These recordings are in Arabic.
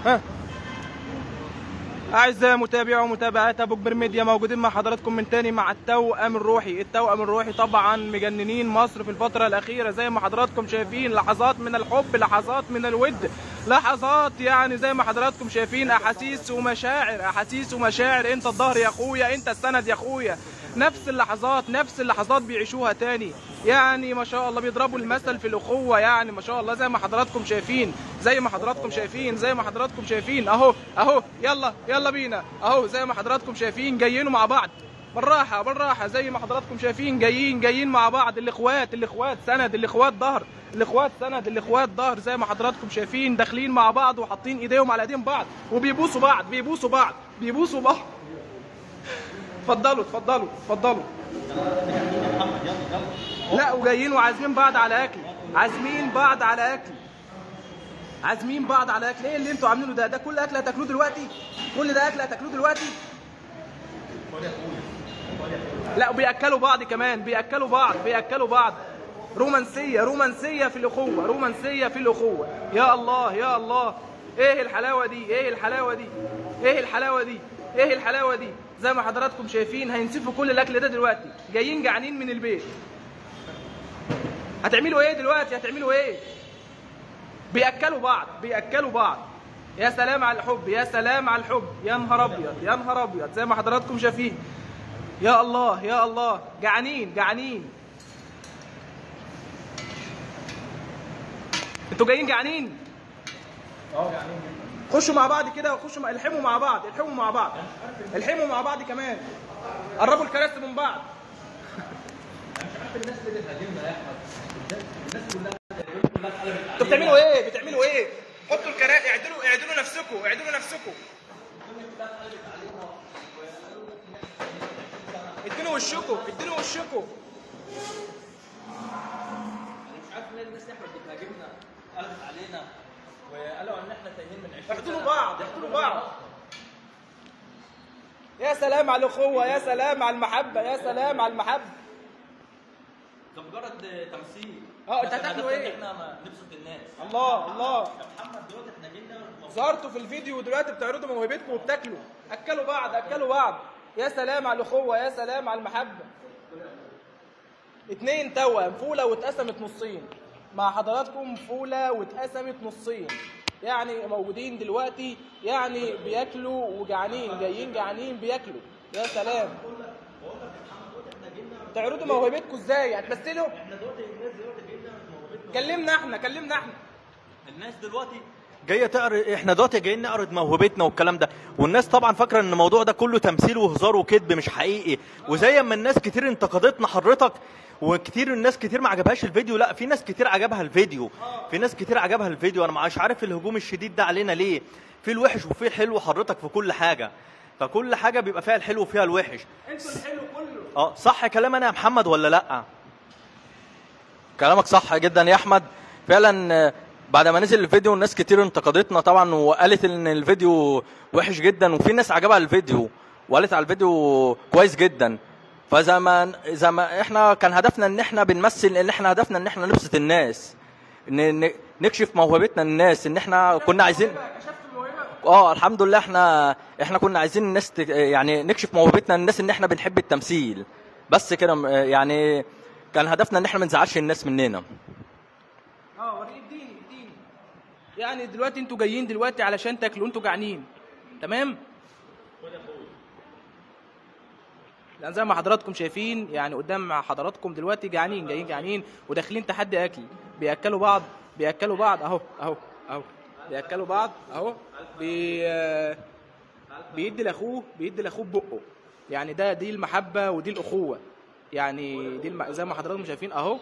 ها أعزائي متابعي ومتابعات أبو كبير ميديا، موجودين مع حضراتكم من تاني مع التوأم الروحي. التوأم الروحي طبعا مجننين مصر في الفترة الأخيرة، زي ما حضراتكم شايفين، لحظات من الحب، لحظات من الود، لحظات يعني زي ما حضراتكم شايفين، أحاسيس ومشاعر، أحاسيس ومشاعر. أنت الظهر يا أخويا، أنت السند يا أخويا. نفس اللحظات بيعيشوها تاني، يعني ما شاء الله بيضربوا المثل في الأخوة، يعني ما شاء الله زي ما حضراتكم شايفين، زي ما حضراتكم شايفين أهو يلا بينا أهو، زي ما حضراتكم شايفين جايين مع بعض بالراحة زي ما حضراتكم شايفين، جايين مع بعض. الإخوات سند، الإخوات ظهر، زي ما حضراتكم شايفين داخلين مع بعض وحاطين إيديهم على إيدين بعض وبيبوسوا بعض. اتفضلوا. لا، وجايين وعازمين بعض على اكل، ايه اللي انتوا عاملينه ده كل اكل هتاكلوه دلوقتي؟ لا، وبياكلوا بعض كمان، بياكلوا بعض. رومانسيه في الاخوه، يا الله. ايه الحلاوه دي. زي ما حضراتكم شايفين هينسفوا كل الاكل ده دلوقتي، جايين جعانين من البيت. هتعملوا ايه دلوقتي؟ بياكلوا بعض. يا سلام على الحب، يا نهار ابيض، زي ما حضراتكم شايفين. يا الله جعانين. انتوا جايين جعانين؟ جعانين. خشوا مع بعض كده، الحموا مع بعض كمان. قربوا الكراسي من بعض. انا مش عارف الناس اللي بتهاجمنا يا احمد، الناس كلها انتوا بتعملوا ايه؟ حطوا الكراسي، اعدلوا نفسكم. ادينوا وشكم. انا مش عارف ليه الناس احمد بتهاجمنا، قلبت علينا وقالوا ان احنا تايهين من 20 احضنوا بعض. يا سلام على الاخوه، يا سلام على المحبه. ده مجرد تمثيل. انت هتاكلوا ايه؟ احنا نبسط الناس. الله. يا محمد دلوقتي احنا جينا ظهرتوا في الفيديو ودلوقتي بتعرضوا موهبتكم وبتاكلوا. اكلوا بعض. يا سلام على الاخوه، يا سلام على المحبه. 2 توأم، فوله واتقسمت نصين مع حضراتكم، يعني موجودين دلوقتي، يعني بياكلوا وجعانين، جايين بياكلوا. يا سلام. تعرضوا موهبتكم ازاي؟ هتمثلوا؟ احنا دلوقتي الناس جايين موهبتنا. كلمنا احنا. الناس دلوقتي جايه تعرض، احنا دلوقتي جايين نعرض موهبتنا والكلام ده، والناس طبعا فاكره ان الموضوع ده كله تمثيل وهزار وكذب، مش حقيقي. وزي ما الناس كتير انتقدتنا حضرتك، الناس كتير ما عجبهاش الفيديو، لا، في ناس كتير عجبها الفيديو. انا مش عارف الهجوم الشديد ده علينا ليه. في الوحش وفي الحلو حضرتك في كل حاجه، فكل حاجه بيبقى فيها الحلو وفيها الوحش. انتوا الحلو كله. صح كلام انا يا محمد ولا لا؟ كلامك صح جدا يا احمد فعلا. بعد ما نزل الفيديو الناس كتير انتقدتنا طبعا، وقالت ان الفيديو وحش جدا، وفي ناس عجبها الفيديو وقالت على الفيديو كويس جدا. فزي ما احنا كان هدفنا ان احنا بنمثل، ان احنا هدفنا ان احنا نبسط الناس، نكشف موهبتنا للناس، ان احنا كنا عايزين الحمد لله. احنا كنا عايزين الناس يعني نكشف موهبتنا للناس، ان احنا بنحب التمثيل بس كده. يعني كان هدفنا ان احنا ما نزعلش الناس مننا. اديني. يعني دلوقتي انتوا جايين دلوقتي علشان تاكلوا، انتوا جعانين، تمام؟ لان زي ما حضراتكم شايفين، يعني قدام حضراتكم دلوقتي جعانين وداخلين تحدي اكل. بياكلوا بعض اهو. بياكلوا بعض اهو. بيدي لاخوه ببقه. يعني دي المحبه ودي الاخوه، يعني زي ما حضراتكم شايفين اهو.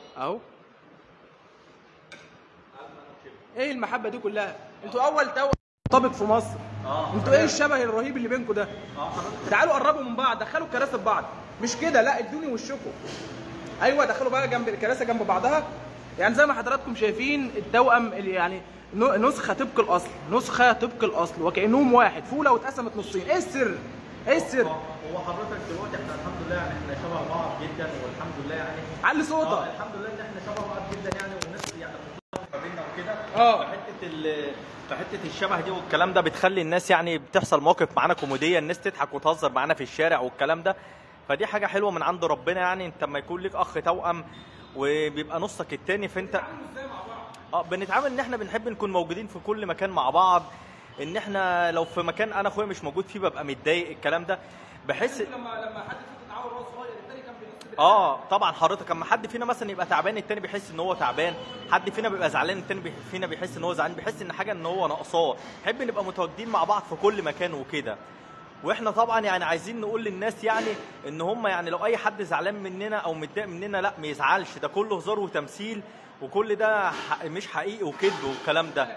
ايه المحبه دي كلها؟ انتوا اول طابق في مصر. انتوا ايه الشبه الرهيب اللي بينكم ده؟ تعالوا قربوا من بعض، دخلوا الكراسي في بعض. مش كده، لا، ادوني وشكم. ايوه، دخلوا بقى جنب الكراسي جنب بعضها. يعني زي ما حضراتكم شايفين التوأم اللي يعني نسخه طبق الاصل، وكانهم واحد، فوله واتقسمت نصين. ايه السر؟ هو حضرتك دلوقتي احنا الحمد لله يعني احنا شبه بعض جدا، والحمد لله يعني علي صوتك. الحمد لله ان احنا شبه بعض جدا يعني، والناس يعني بتطلع ما بيننا وكده. حته في حته الشبه دي والكلام ده بتخلي الناس يعني بتحصل مواقف معانا كوميديه، الناس تضحك وتهزر معانا في الشارع والكلام ده، فدي حاجه حلوه من عند ربنا. يعني انت لما يكون لك اخ توأم وبيبقى نصك التاني، فانت بنتعامل ان احنا بنحب نكون موجودين في كل مكان مع بعض. ان احنا لو في مكان انا اخويا مش موجود فيه ببقى متضايق الكلام ده، بحس لما حد فيكم اتعور وهو صغير التاني كان بيحس طبعا حضرتك اما حد فينا مثلا يبقى تعبان التاني بيحس ان هو تعبان، حد فينا بيبقى زعلان التاني فينا بيحس ان هو زعلان، بيحس ان حاجه ان هو ناقصاه، نحب نبقى متواجدين مع بعض في كل مكان وكده. واحنا طبعا يعني عايزين نقول للناس يعني ان هم يعني لو اي حد زعلان مننا او متضايق مننا لا ما يزعلش، ده كله هزار وتمثيل، وكل ده مش حقيقي وكذب والكلام ده.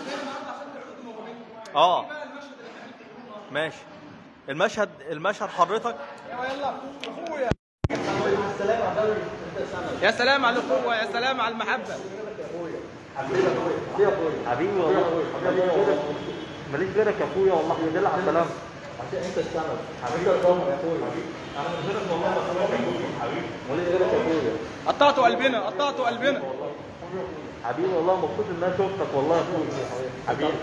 ماشي. المشهد حضرتك يلا اخويا. يا سلام على الاخوه، يا سلام على المحبه. حبيبي والله ماليش غيرك يا اخويا والله، يدل على السلامه. انت السند حبيبي يا اخويا، انا من غيرك والله ما حبيبي، ماليش غيرك يا اخويا. قطعتوا قلبنا حبيبي والله مبسوط ان انا شفتك والله يا اخويا. حبيبي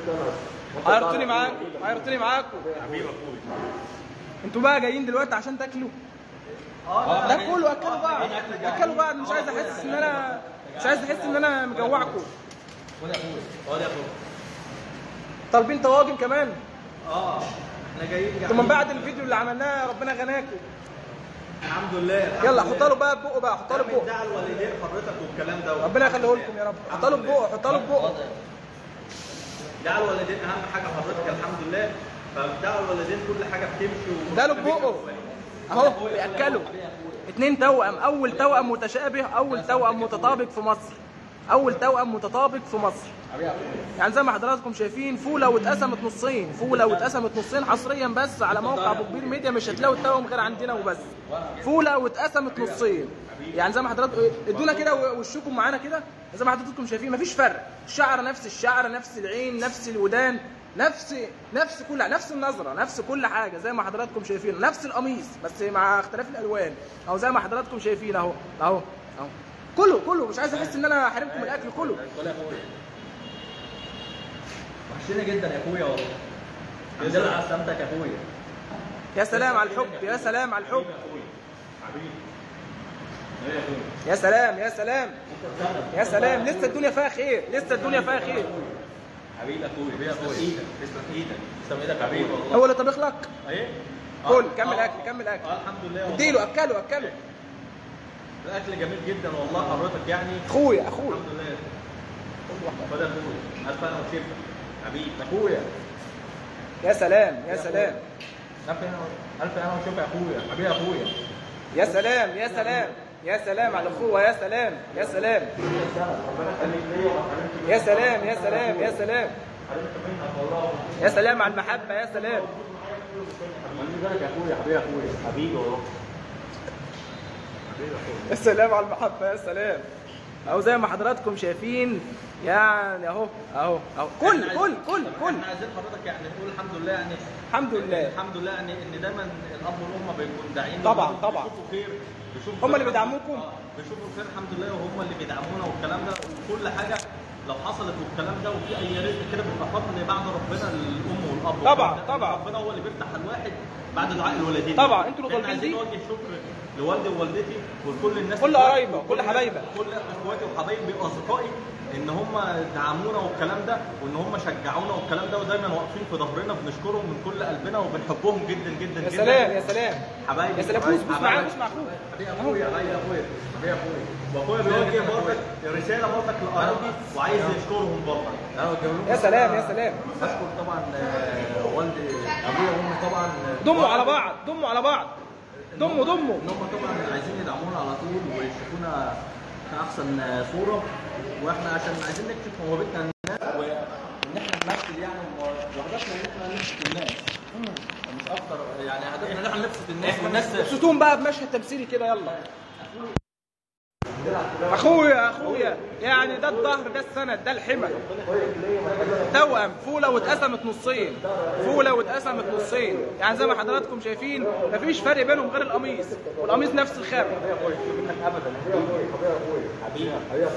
غيرتني معاكم حبيبي يا اخويا. انتوا بقى جايين دلوقتي عشان تاكلوا؟ ده كله اكلوا بعض، مش عايز احس ان انا مجوعكم. خد يا اخويا طالبين طواجن كمان. احنا جايين انتوا من بعد الفيديو اللي عملناه ربنا غناكم. الحمد لله. يلا حطوا له بقى بقه بقى، حطوا له بقه. دع الوالدين حضرتك والكلام ده ربنا يخليه لكم يا رب. حطوا له بقه. دع الوالدين اهم حاجه حضرتك الحمد لله، فدع الوالدين كل حاجه بتمشي. ده له بقه اهو بياكلوا. 2 توأم، اول توأم متشابه، اول توأم متطابق في مصر. يعني زي ما حضراتكم شايفين فوله واتقسمت نصين، حصريا بس على موقع ابو كبير ميديا، مش هتلاقوا التوأم غير عندنا وبس. فوله واتقسمت نصين، يعني زي ما حضراتكم ادونا كده وشكم معانا كده، زي ما حضراتكم شايفين مفيش فرق، الشعر نفس الشعر، نفس العين، نفس الودان، نفس كل نفس النظره، نفس كل حاجه زي ما حضراتكم شايفين، نفس القميص بس مع اختلاف الالوان اهو زي ما حضراتكم شايفين اهو كله. مش عايز احس ان انا احرمكم الاكل كله. وحشنا جدا يا اخويا والله، الحمد لله على سلامتك يا اخويا. يا سلام على الحب، يا سلام على الحب. حبيبي يا سلام لسه الدنيا فيها خير، حبيبي اخويا. تسلم ايدك حبيبي والله. هو اللي طبخ لك؟ ايه كل كمل اكل. الحمد لله والله. اديله اكله. الاكل جميل جدا والله حضرتك يعني. اخويا الحمد لله. خد يا اخويا، الف انا وشفا حبيبي اخويا. يا سلام الف انا وشفا يا اخويا حبيبي يا اخويا. يا سلام على الاخوه، يا سلام يا سلام على المحبه، يا سلام. حبيبي والله. يا سلام على المحبه، يا سلام. اهو زي ما حضراتكم شايفين يعني اهو كل احنا عايزين حضرتك يعني نقول الحمد لله يعني الحمد لله يعني ان دايما الاب والام بيكونوا داعين طبعا بيشوفوا خير، هم اللي بيدعموكم، بيشوفوا الخير الحمد لله، وهم اللي بيدعمونا والكلام ده، وكل حاجه لو حصلت والكلام ده وفي اي رزق كده بيبقى فضل بعد ربنا للام والاب. طبعا ربنا هو اللي بيفتح الواحد بعد دعاء الوالدين. طبعا انتوا اللي طالبين دي. نوجه شكر لوالدي ووالدتي وكل الناس، كل قرايبي كل حبايبي، كل اخواتي وحبايبي واصدقائي، ان هم دعمونا والكلام ده، وان هم شجعونا والكلام ده، ودايما واقفين في ظهرنا، بنشكرهم من كل قلبنا وبنحبهم جدا جدا يا جدا. سلام حبايبي، يا سلام. بوس مع اخوك. حبيبي اخويا واخويا بيوجه برضك رساله برضك لقرايبي وعايز يشكرهم برضك. يا سلام اشكر طبعا والدي ابويا وامي طبعا. ضموا على بعض ضموا. هم طبعا عايزين يدعمونا على طول ويشوفونا في احسن صوره، واحنا عشان عايزين نكشف موهبتنا للناس وان احنا نمثل يعني، وهدفنا ان احنا نبسط الناس مش اكتر، يعني هدفنا ان احنا نبسط الناس والناس ابسطوهم بقى بمشهد تمثيلي كده. يلا اخويا يعني ده الظهر، ده السند، ده الحمى. توأم فولة واتقسمت نصين، فولة واتقسمت نصين، يعني زي ما حضراتكم شايفين مفيش فرق بينهم غير القميص، والقميص نفس الخامة. ابدا حبيبي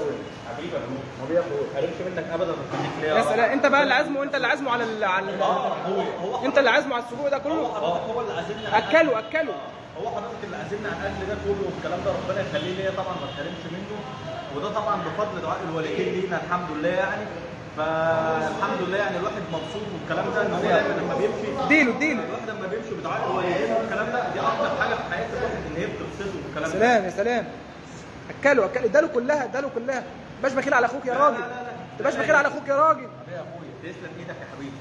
منك ابدا. يا سلام، انت بقى اللي عازمه، انت اللي عازمه على انت اللي عازمه على السجق ده كله. هو اللي عازمنا. اكله هو حضرتك اللي عازمنا على الاكل ده كله والكلام ده، ربنا يخليه ليا طبعا ما اتكلمش منه، وده طبعا بفضل دعاء الوالدين لينا الحمد لله يعني. فالحمد لله يعني الواحد مبسوط والكلام ده، ان هو دايما لما بيمشي الواحد لما بيمشي بدعاء الوالدين والكلام ده، دي اكتر حاجه في حياه الواحد ان هي بتبسطه والكلام ده. يا سلام اكله اداله كلها. تبقاش بخيل على اخوك يا راجل، تبقاش بخيل على اخوك يا راجل. حبيبي يا اخويا تسلم ايدك يا حبيبي.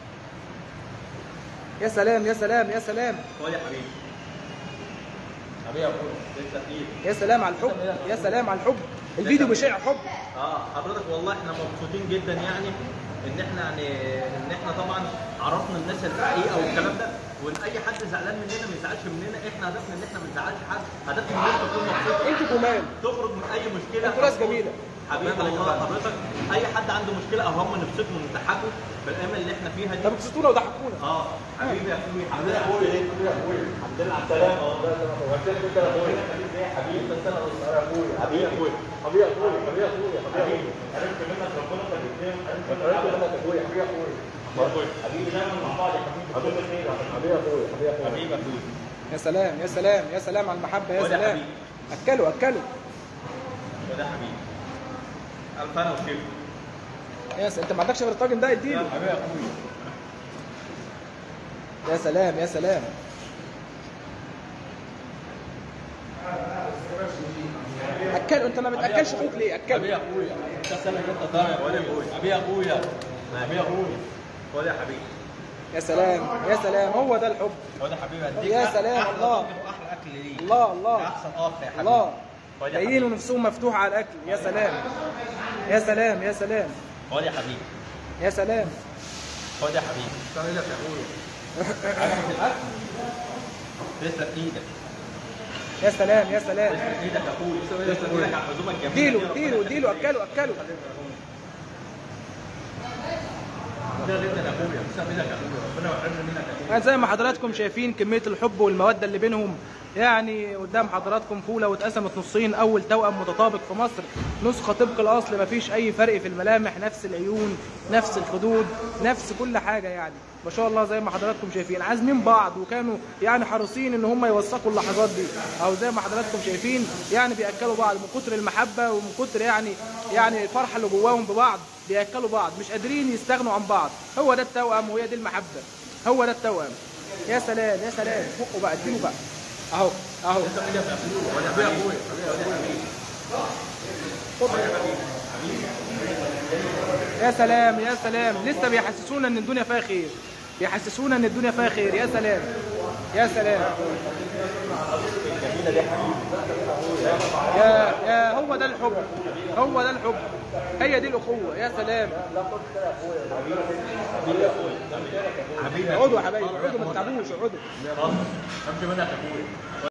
يا سلام يا سلام يا سلام. خد يا حبيبي. حبيبي يا اخويا تسلم ايدك. يا سلام على الحب، يا سلام على الحب، الفيديو بيشع حب. حضرتك والله احنا مبسوطين جدا يعني ان احنا طبعا عرفنا الناس الحقيقه والكلام ده، وان اي حد زعلان مننا ما يزعلش مننا. احنا هدفنا ان احنا ما نزعلش حد، هدفنا ان انت تكون مبسوط، انتوا جمال، تخرج من اي مشكله. انتوا ناس جميله حبيبي والله. حضرتك اي حد عنده مشكله او هم نفسهم ونضحكوا بالايام اللي احنا فيها دي. طب بتبسطونا وضحكونا. حبيبي يا اخويا. حبيبي يا اخويا. الحمد لله على السلامه. انت يا اخويا حبيبي. بس انا يا اخويا حبيبي يا اخويا حبيبي يا اخويا حبيبي عرفت منك ربنا يخليك. عرفت منك يا اخويا حبيبي يا اخويا حبيبي دايما مع بعض يا حبيبي. حبيبي يا اخويا حبيبي يا اخويا. يا سلام يا سلام يا سلام على المحبه. يا سلام اكلوا وده حبيبي الف انا وشيف. يا سلام، انت ما عندكش غير الطاجن ده اديله. حبيبي يا اخويا. يا سلام يا سلام. اكلوا، انت ما بتاكلش اخوك ليه؟ اكلوا. حبيبي يا اخويا انت سامع انت طالع. حبيبي يا اخويا حبيبي يا اخويا. خد يا حبيبي. يا سلام يا سلام، هو ده الحب. خد يا حبيبي هديك. يا سلام. الله احلى اكل ليك. الله احسن اخ يا حبيبي. الله جايين ونفسهم مفتوحه على الاكل. يا سلام يا سلام يا سلام. خد يا حبيبي. يا سلام. خد يا حبيبي. تسلم ايدك يا اخويا. تسلم ايدك. يا سلام يا سلام. تسلم ايدك يا اخويا. تسلم ايدك على العزومه الجميله. اديله اكلوا. جدا يا اخويا. تسلم ايدك يا اخويا. ربنا يحرمنا منك يا اخويا. زي ما حضراتكم شايفين كميه الحب والموده اللي بينهم، يعني قدام حضراتكم فوله واتقسمت نصين، اول توأم متطابق في مصر، نسخه طبق الاصل، مفيش اي فرق في الملامح، نفس العيون، نفس الخدود، نفس كل حاجه، يعني ما شاء الله زي ما حضراتكم شايفين عازمين بعض، وكانوا يعني حريصين ان هم يوثقوا اللحظات دي، او زي ما حضراتكم شايفين يعني بياكلوا بعض من كتر المحبه ومن كتر يعني الفرحه اللي جواهم ببعض، بياكلوا بعض، مش قادرين يستغنوا عن بعض. هو ده التوأم وهي دي المحبه، هو ده التوأم. يا سلام يا سلام. بقوا بقى، اديله بقى اهو. يا سلام يا سلام، لسه بيحسسونا ان الدنيا فيها خير، بيحسسونا ان الدنيا فيها خير. يا سلام يا سلام. يا هو ده الحب، هو ده الحب، هي دي الاخوه. يا سلام. اقعدوا يا حبايبي، اقعدوا ما تتعبوش، اقعدوا. امشي منك يا اخويا.